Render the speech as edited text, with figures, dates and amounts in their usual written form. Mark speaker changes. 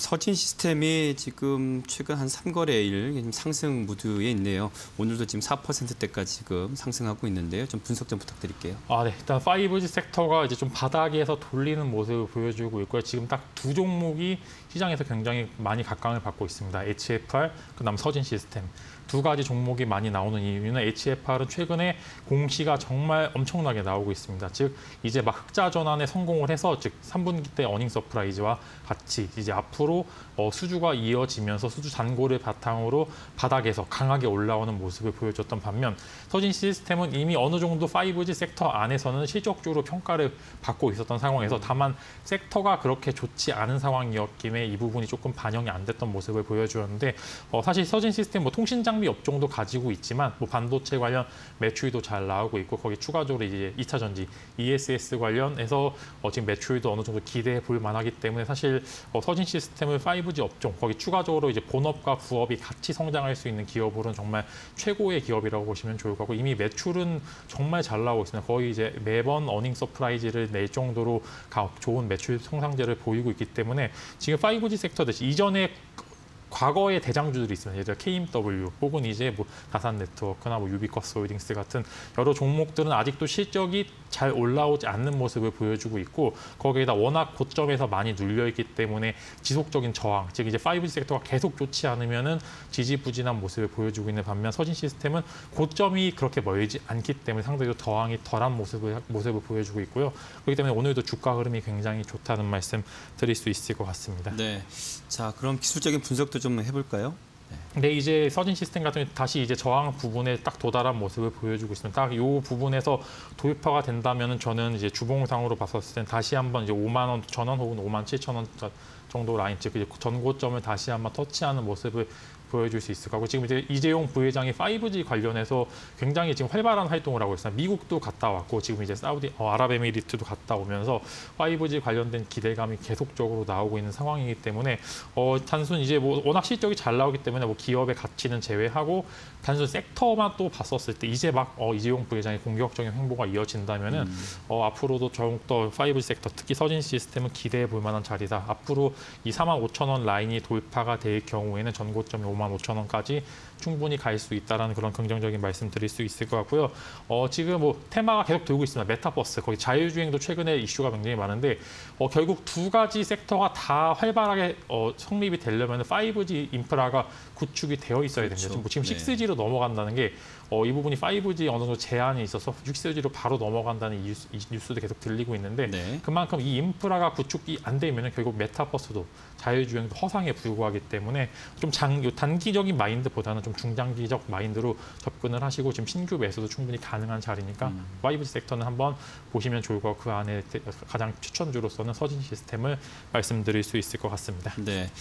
Speaker 1: 서진 시스템이 지금 최근 한 3거래일 상승 무드에 있네요. 오늘도 지금 4%대까지 지금 상승하고 있는데요. 좀 분석 좀 부탁드릴게요.
Speaker 2: 네. 일단 5G 섹터가 이제 좀 바닥에서 돌리는 모습을 보여주고 있고요. 지금 딱 두 종목이 시장에서 굉장히 많이 각광을 받고 있습니다. HFR, 그다음 서진 시스템. 두 가지 종목이 많이 나오는 이유는 HFR은 최근에 공시가 정말 엄청나게 나오고 있습니다. 즉 이제 막 흑자 전환에 성공을 해서 즉 3분기 때 어닝 서프라이즈와 같이 이제 앞으로 수주가 이어지면서 수주 잔고를 바탕으로 바닥에서 강하게 올라오는 모습을 보여줬던 반면 서진 시스템은 이미 어느 정도 5G 섹터 안에서는 실적주로 평가를 받고 있었던 상황에서 다만 섹터가 그렇게 좋지 않은 상황이었기에 이 부분이 조금 반영이 안 됐던 모습을 보여주었는데 사실 서진 시스템 통신 장비 업종도 가지고 있지만 반도체 관련 매출도 잘 나오고 있고 거기 추가적으로 이제 2차 전지 ESS 관련해서 지금 매출도 어느 정도 기대해 볼 만하기 때문에 사실 서진 시스템을 5G 업종 거기 추가적으로 이제 본업과 부업이 같이 성장할 수 있는 기업으로는 정말 최고의 기업이라고 보시면 좋을 것 같고 이미 매출은 정말 잘 나오고 있습니다. 거의 이제 매번 어닝 서프라이즈를 낼 정도로 좋은 매출 성장세를 보이고 있기 때문에 지금 5G 섹터 대신 이전에 과거의 대장주들이 있습니다. 예를 들어 KMW 혹은 이제 다산네트워크나 유비쿼스 홀딩스 같은 여러 종목들은 아직도 실적이 잘 올라오지 않는 모습을 보여주고 있고 거기에다 워낙 고점에서 많이 눌려있기 때문에 지속적인 저항, 즉 이제 5G 섹터가 계속 좋지 않으면은 지지부진한 모습을 보여주고 있는 반면 서진 시스템은 고점이 그렇게 멀지 않기 때문에 상대적으로 저항이 덜한 모습을 보여주고 있고요. 그렇기 때문에 오늘도 주가 흐름이 굉장히 좋다는 말씀 드릴 수 있을 것 같습니다.
Speaker 1: 네, 자 그럼 기술적인 분석도 좀 해볼까요?
Speaker 2: 근데 이제 서진 시스템 같은 경우 다시 이제 저항 부분에 딱 도달한 모습을 보여주고 있습니다. 딱 이 부분에서 돌파가 된다면은 저는 이제 주봉상으로 봤었을 땐 다시 한번 이제 5만 원 전원 혹은 5만 7천 원 정도 라인 즉 전고점을 다시 한번 터치하는 모습을 보여줄 수 있을 거고 지금 이제 이재용 부회장이 5G 관련해서 굉장히 지금 활발한 활동을 하고 있습니다. 미국도 갔다 왔고 지금 이제 아랍에미리트도 갔다 오면서 5G 관련된 기대감이 계속적으로 나오고 있는 상황이기 때문에 단순 이제 워낙 실적이 잘 나오기 때문에 기업의 가치는 제외하고 단순 섹터만 또 봤었을 때 이제 막 이재용 부회장의 공격적인 행보가 이어진다면은 앞으로도 더욱더 5G 섹터 특히 서진 시스템은 기대해 볼 만한 자리다. 앞으로 이 45,000원 라인이 돌파가 될 경우에는 전고점이 55,000원까지 충분히 갈 수 있다는 그런 긍정적인 말씀 드릴 수 있을 것 같고요. 지금 테마가 계속 돌고 있습니다. 메타버스, 거기 자율주행도 최근에 이슈가 굉장히 많은데 결국 두 가지 섹터가 다 활발하게 성립이 되려면 5G 인프라가 구축이 되어 있어야 됩니다.
Speaker 1: 그렇죠.
Speaker 2: 지금 6G로 넘어간다는 게 이 부분이 5G 어느 정도 제한이 있어서 6G로 바로 넘어간다는 이 뉴스도 계속 들리고 있는데 그만큼 이 인프라가 구축이 안 되면 결국 메타버스도 자율주행도 허상에 불과하기 때문에 좀 단기적인 마인드보다는 좀 중장기적 마인드로 접근을 하시고 지금 신규 매수도 충분히 가능한 자리니까 5G 섹터는 한번 보시면 좋을 것 같고 그 안에 가장 추천주로서는 서진 시스템을 말씀드릴 수 있을 것 같습니다.
Speaker 1: 네.